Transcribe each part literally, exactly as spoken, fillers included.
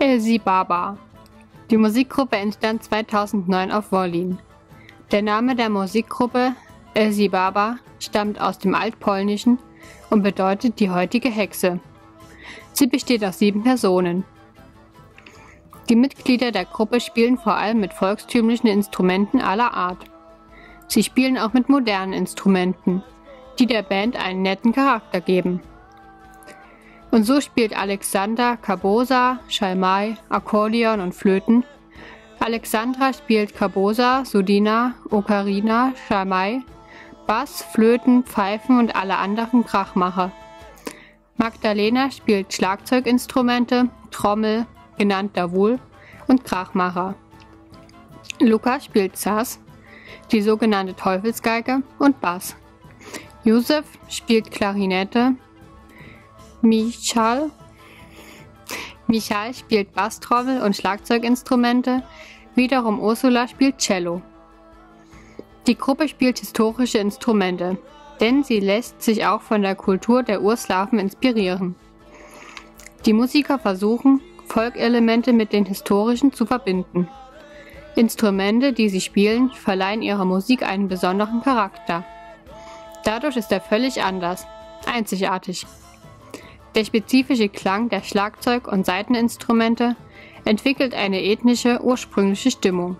Elsie Baba. Die Musikgruppe entstand zweitausendneun auf Wollin. Der Name der Musikgruppe Elsie Baba stammt aus dem Altpolnischen und bedeutet die heutige Hexe. Sie besteht aus sieben Personen. Die Mitglieder der Gruppe spielen vor allem mit volkstümlichen Instrumenten aller Art. Sie spielen auch mit modernen Instrumenten, die der Band einen netten Charakter geben. Und so spielt Alexander Caboza, Schalmei, Akkordeon und Flöten. Alexandra spielt Caboza, Sudina, Ocarina, Schalmei, Bass, Flöten, Pfeifen und alle anderen Krachmacher. Magdalena spielt Schlagzeuginstrumente, Trommel, genannt Davul, und Krachmacher. Luca spielt Saz, die sogenannte Teufelsgeige, und Bass. Josef spielt Klarinette, Michal, Michal spielt Basstrommel und Schlagzeuginstrumente, wiederum Ursula spielt Cello. Die Gruppe spielt historische Instrumente, denn sie lässt sich auch von der Kultur der Urslawen inspirieren. Die Musiker versuchen, Folkelemente mit den historischen zu verbinden. Instrumente, die sie spielen, verleihen ihrer Musik einen besonderen Charakter. Dadurch ist er völlig anders, einzigartig. Der spezifische Klang der Schlagzeug- und Saiteninstrumente entwickelt eine ethnische, ursprüngliche Stimmung.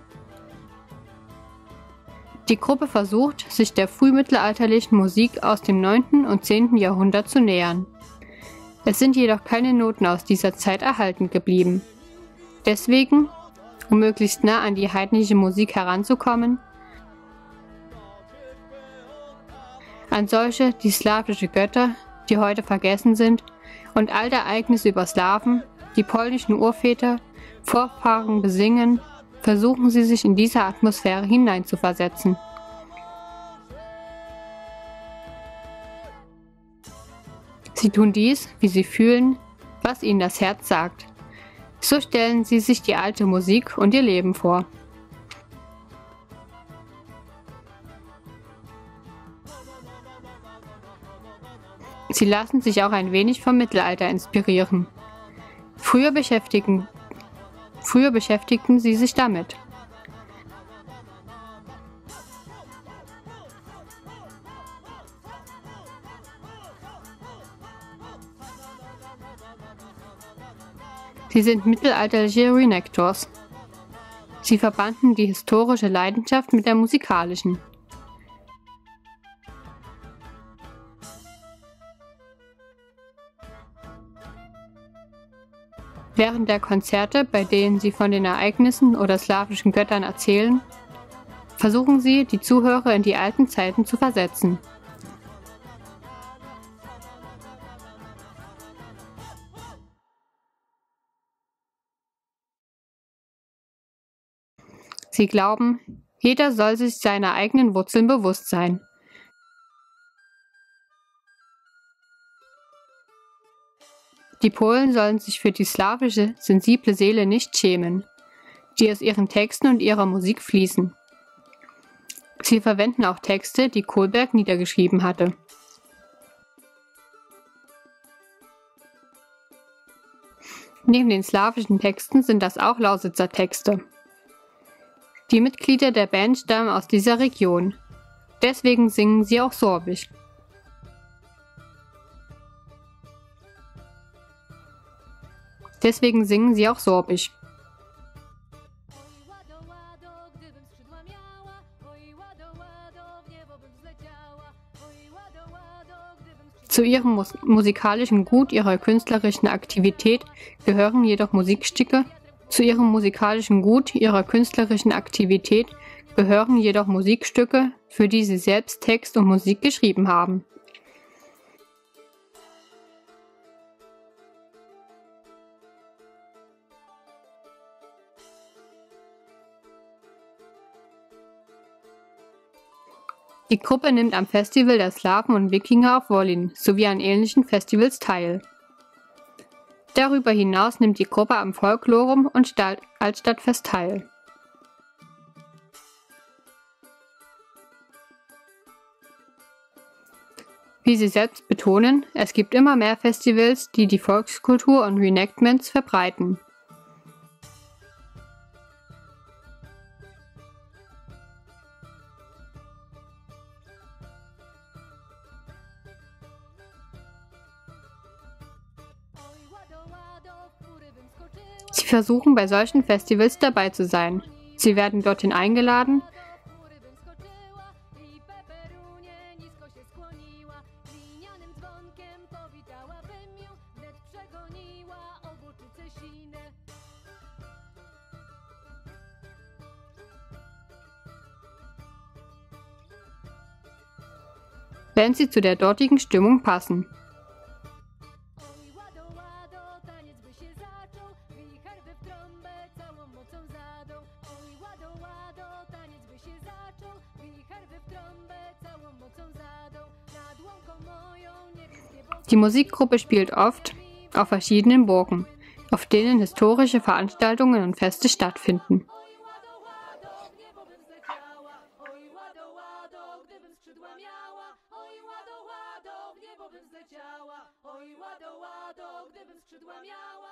Die Gruppe versucht, sich der frühmittelalterlichen Musik aus dem neunten und zehnten Jahrhundert zu nähern. Es sind jedoch keine Noten aus dieser Zeit erhalten geblieben. Deswegen, um möglichst nah an die heidnische Musik heranzukommen, an solche, die slawische Götter, die heute vergessen sind, und alte Ereignisse über Slawen, die polnischen Urväter, Vorfahren besingen, versuchen sie sich in diese Atmosphäre hineinzuversetzen. Sie tun dies, wie sie fühlen, was ihnen das Herz sagt. So stellen sie sich die alte Musik und ihr Leben vor. Sie lassen sich auch ein wenig vom Mittelalter inspirieren. Früher beschäftigen, früher beschäftigten sie sich damit. Sie sind mittelalterliche Reenactors. Sie verbanden die historische Leidenschaft mit der musikalischen. Während der Konzerte, bei denen sie von den Ereignissen oder slawischen Göttern erzählen, versuchen sie, die Zuhörer in die alten Zeiten zu versetzen. Sie glauben, jeder soll sich seiner eigenen Wurzeln bewusst sein. Die Polen sollen sich für die slawische, sensible Seele nicht schämen, die aus ihren Texten und ihrer Musik fließen. Sie verwenden auch Texte, die Kohlberg niedergeschrieben hatte. Neben den slawischen Texten sind das auch Lausitzer Texte. Die Mitglieder der Band stammen aus dieser Region. Deswegen singen sie auch Sorbisch. Deswegen singen sie auch Sorbisch. Zu ihrem mus musikalischen Gut ihrer künstlerischen Aktivität gehören jedoch Musikstücke. Zu ihrem musikalischen Gut ihrer künstlerischen Aktivität gehören jedoch Musikstücke, für die sie selbst Text und Musik geschrieben haben. Die Gruppe nimmt am Festival der Slawen und Wikinger auf Wollin sowie an ähnlichen Festivals teil. Darüber hinaus nimmt die Gruppe am Folklorum und Stadt Altstadtfest teil. Wie sie selbst betonen, es gibt immer mehr Festivals, die die Volkskultur und Reenactments verbreiten. Sie versuchen bei solchen Festivals dabei zu sein. Sie werden dorthin eingeladen wenn sie zu der dortigen Stimmung passen. Oj, łado, łado, taniec by się zaczął, wicher by w trąbę całą mocą zadął. Oj, łado, łado, taniec by się zaczął, wicher by w trąbę całą mocą zadął. Nad łąką moją niebieskie boki. Die Musikgruppe spielt oft auf verschiedenen Burgen, auf denen historische Veranstaltungen und Feste stattfinden. Oj, łado, łado, w niebo bym zleciała. Oj, łado, łado, gdybym skrzydła miała. Oj, łado, łado, w niebo bym zleciała. Oj, łado, łado, gdybym skrzydła miała.